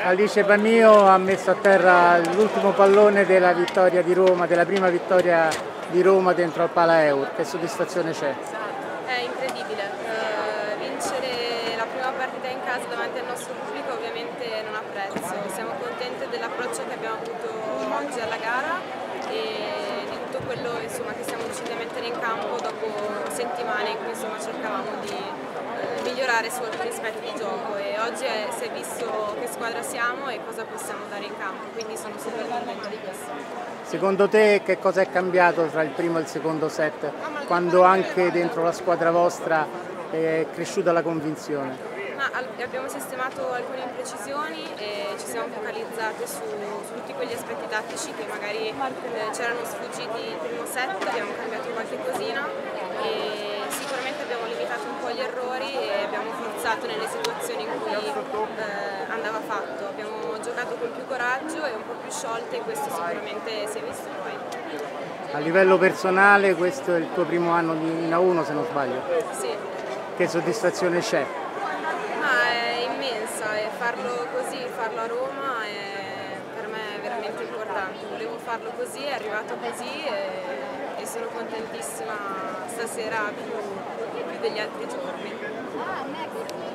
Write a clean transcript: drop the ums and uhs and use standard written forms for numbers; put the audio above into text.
Alice Pannio ha messo a terra l'ultimo pallone della vittoria di Roma, della prima vittoria di Roma dentro al Palaeur. Che soddisfazione c'è? È incredibile, vincere la prima partita in casa davanti al nostro pubblico ovviamente non ha prezzo. Siamo contenti dell'approccio che abbiamo avuto oggi alla gara e di tutto quello che siamo riusciti a mettere in campo dopo settimane in cui cercavamo di migliorare su alcuni aspetti di gioco, e oggi si è visto che squadra siamo e cosa possiamo dare in campo, quindi sono super contenta di questo. Secondo te che cosa è cambiato tra il primo e il secondo set, quando anche dentro la squadra vostra è cresciuta la convinzione? Abbiamo sistemato alcune imprecisioni e ci siamo focalizzate su tutti quegli aspetti tattici che magari c'erano sfuggiti il primo set, abbiamo cambiato qualche cosina e sicuramente abbiamo limitato un po' gli errori e abbiamo forzato nelle situazioni in cui andava fatto. Abbiamo giocato con più coraggio e un po' più sciolte e questo sicuramente si è visto poi. A livello personale questo è il tuo primo anno in A1, se non sbaglio? Sì. Che soddisfazione c'è? È immensa, e farlo così, farlo a Roma per me è veramente importante. Volevo farlo così, è arrivato così e sono contentissima stasera più degli altri giorni.